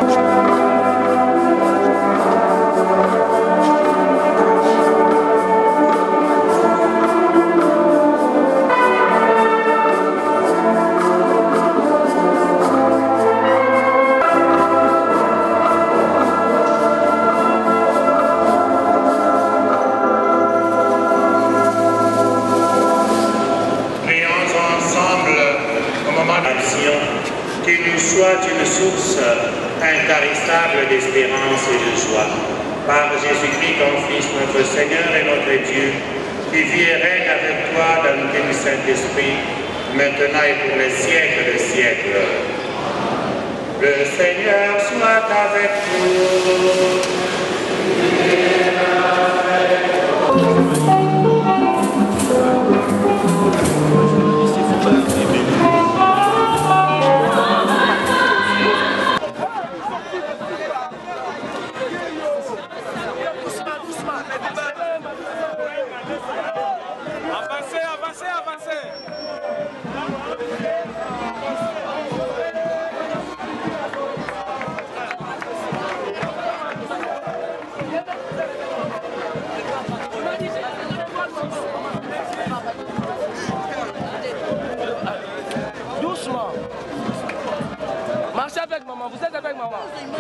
qu'il nous soit une source intarissable d'espérance et de joie. Par Jésus-Christ, ton Fils, notre Seigneur et notre Dieu, qui vit et règne avec toi dans l'unité du Saint-Esprit, maintenant et pour les siècles des siècles. Le Seigneur soit avec vous. Doucement. Marchez avec maman, vous êtes avec maman.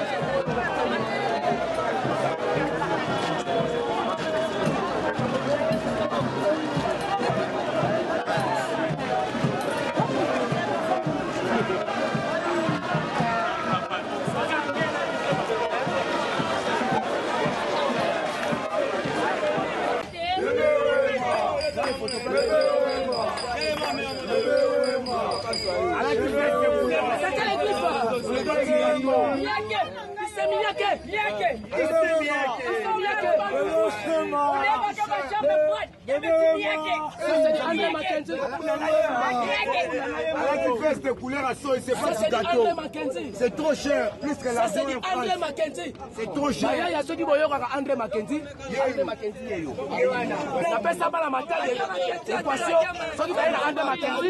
C'est trop cher, plus que la c'est André Mackenzie. C'est trop cher. Il y a ceux qui vont André Mackenzie. André Mackenzie. On appelle ça par la matière d'équation. Ceux qui vont André Mackenzie.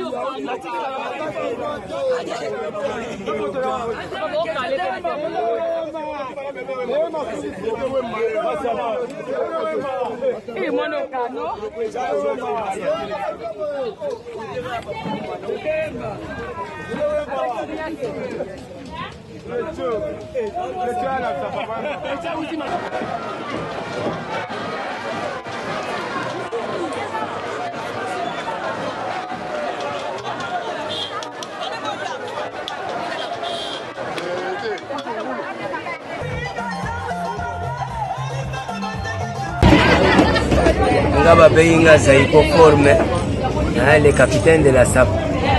Ngaba Beinga Zaiko Forme, le capitaine de la SAP.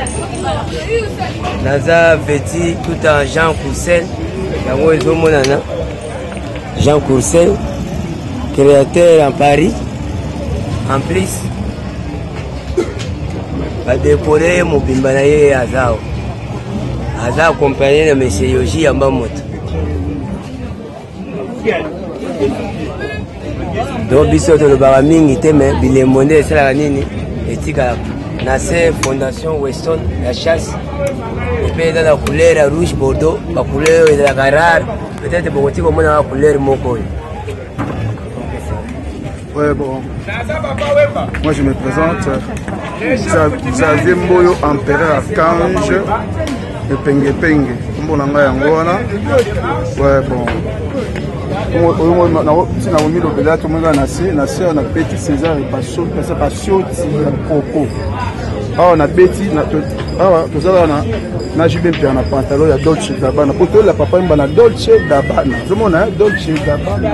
Naza Veti tout en Jean Courcel, Jean Courcel, créateur en Paris. En plus, va décorer mon bimbanaye Azao. Azao accompagné de M. Yoji Yambamoto. Donc, biso de l'Obaraming était bilemonde c'est la nini et tika Nasser Fondation Weston la chasse et puis dans la couleur rouge bordeaux la couleur de la carrare peut-être pour petit comme la couleur moko. Ouais bon. Moi je me présente Xavier Mboyo empereur archange et Penge Penge. Mbona nga yango wana. Ouais bon. Si na omi lobela tout le monde a nassé on a petit César et passion coco. Ah on a bêti ah tout ça na jubé pe na pantalon ya Dolce Gabbana poto la papa mba na Dolce Gabbana tout le monde a Dolce Gabbana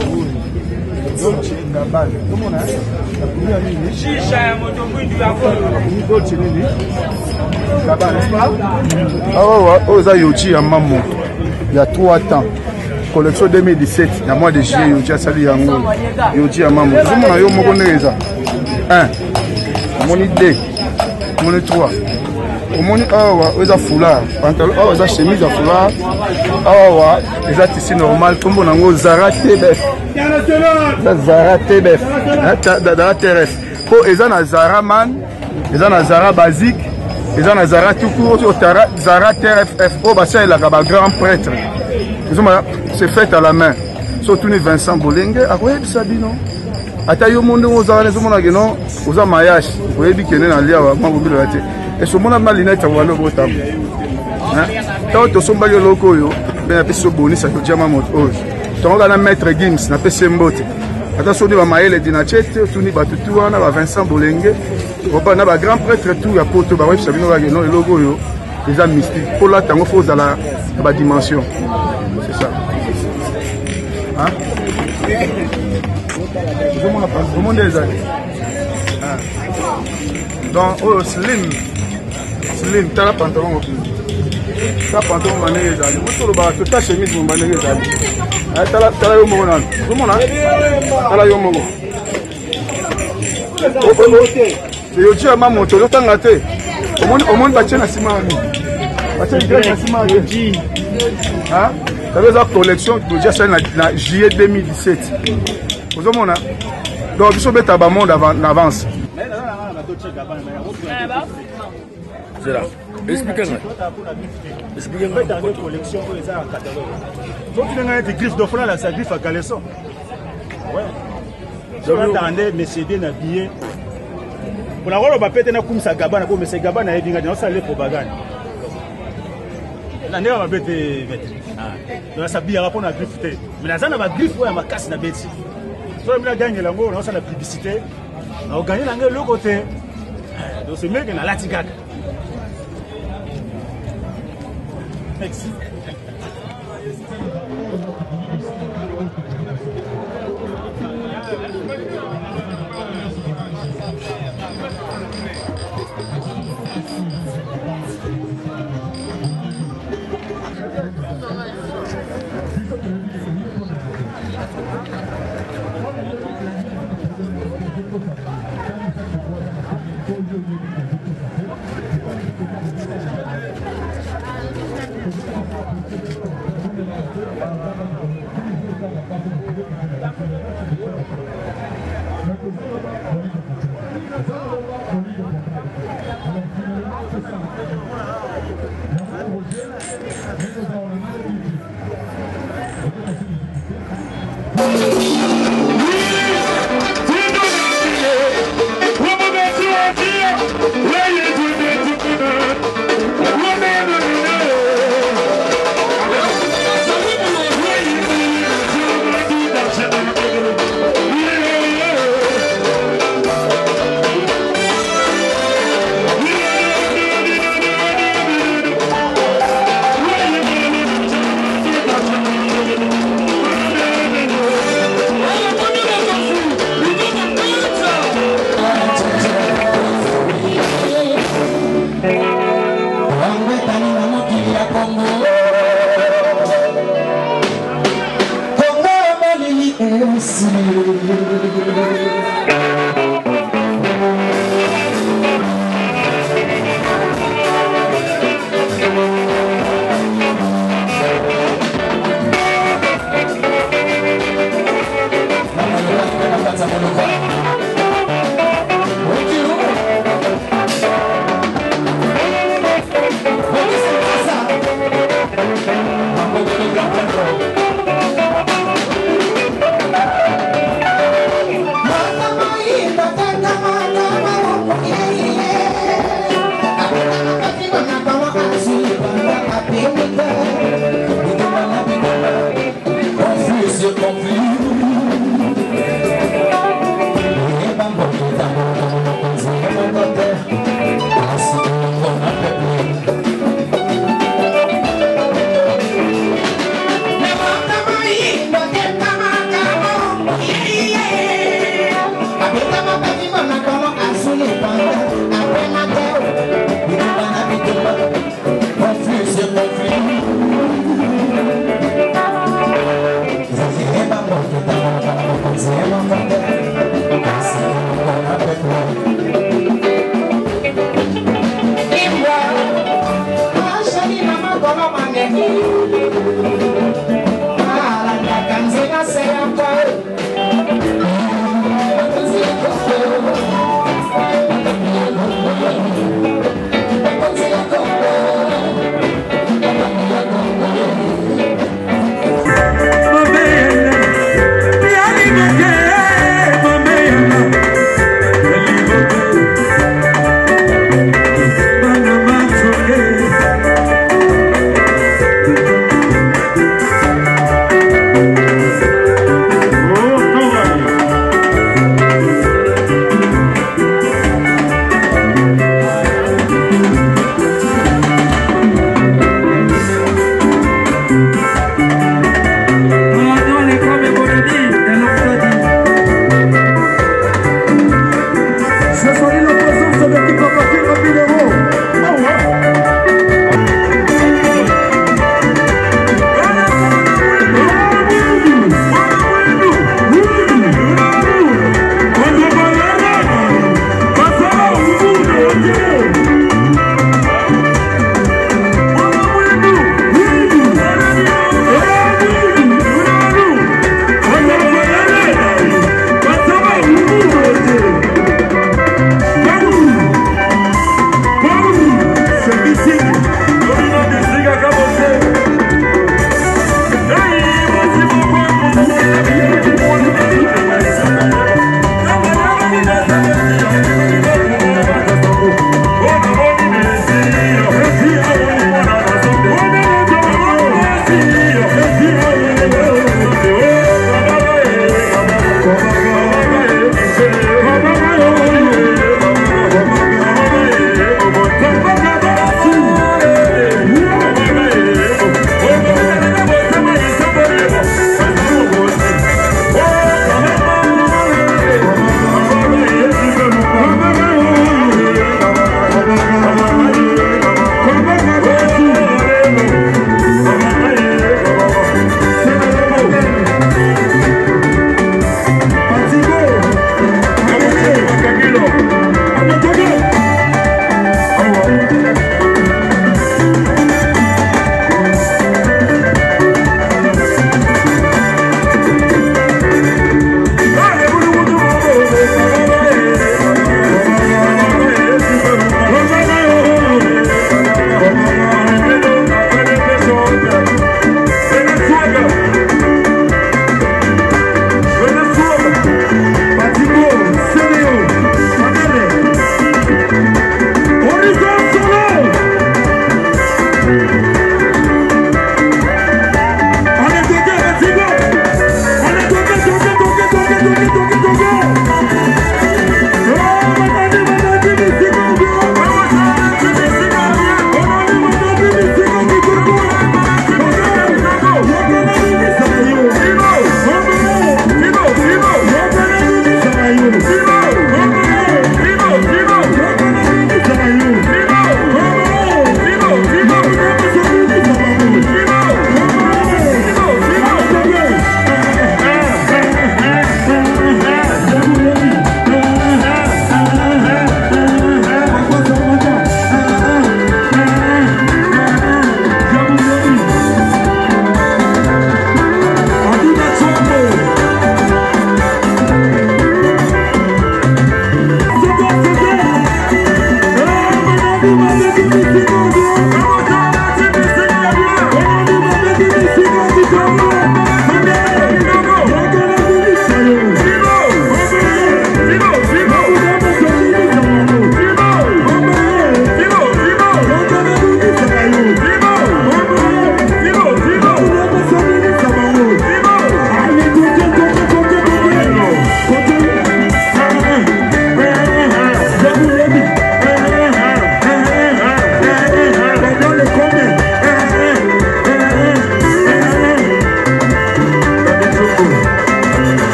tout le monde a la nini chicha moto mwindu ya ko Dolce nini Gabbana n'est-ce pas ah ouais ça yochi ya maman il y a 3 ans. Collection 2017, il y a mois de juillet, il y a sali yango, il y a maman. Tout le monde a eu mon connaissance. 1, mon 2, mon 3. Au moins, il y a foulard, pantalon, il y a chemise à foulard, il y a tissu normal, comme on a un Zara TBF. Zara TBF. Zara TRF. Il y a Zara Man, il y a Zara Basique, il y a Zara tout court, Zara TRF. Il y a un grand prêtre. c'est fait à la main. Surtout Vincent Bolenge, après Sabino. Ata yo monde ozala ne somona que non, oza mayash, oyebi kene na lia mambo bilo ate. Et ce monde na linette walo botam. Hein? Tant to somba yo loko yo, ben apeso bonisa to jama mot oz. Tant na maître Gims na pese mbote. Ata so ni ba maele dinachete, to ni ba tutu wana ba Vincent Bolenge. Opa na ba grand prêtre tout ya poto ba web Sabino ga non logo yo. Les âmes mystiques. Pour là, tango faut à la dimension. C'est ça. Hein? Tout le monde est là. Donc, oh, slim. Slim, tu as la pantalon. Tu as la pantalon, tu as la chemise, tu as la yomo. Tout le monde, tu as la yomo. C'est yo tu as ma moto, tu as la tête. Au monde, tu as la simani. Tu as la simani. Hein? Tu as la collection, tu as la juillet 2017. Vous avez donc, il faut mettre un monde en avance. C'est là. Expliquez-moi. Expliquez-moi. Dans notre collection, on les a en catalogue. Donc, tu as des griffes d'offrant, là, ça griffe à caleçon. Ouais. Je m'attendais, mais c'est bien habillé. Pour la rôle, on va péter un coup, ça gabane, mais c'est gabane à Edinga, ça allait propagande. L'année, on va péter. Donc, ça bille à rapport à la griffe. Mais la zone, on va griffe, on va casser la bête. Si on a gagné la on a la publicité. On a gagné l'autre côté. Donc, ce mec, il a la tigade. Merci.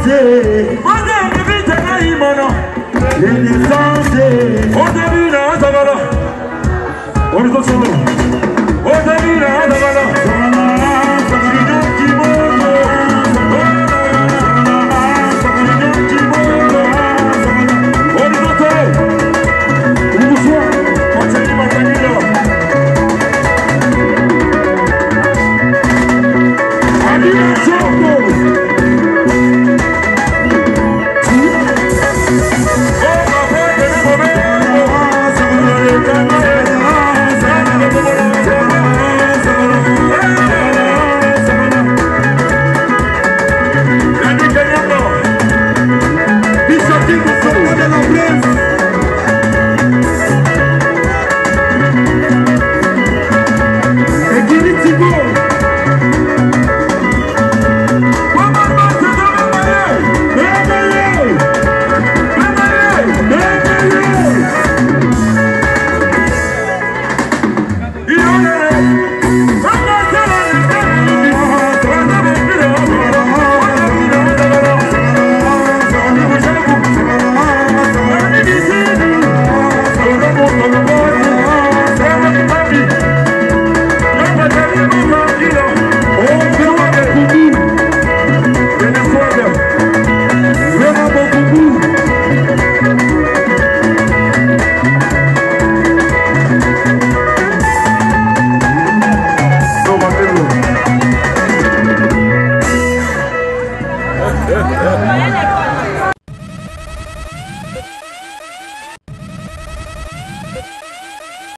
Zé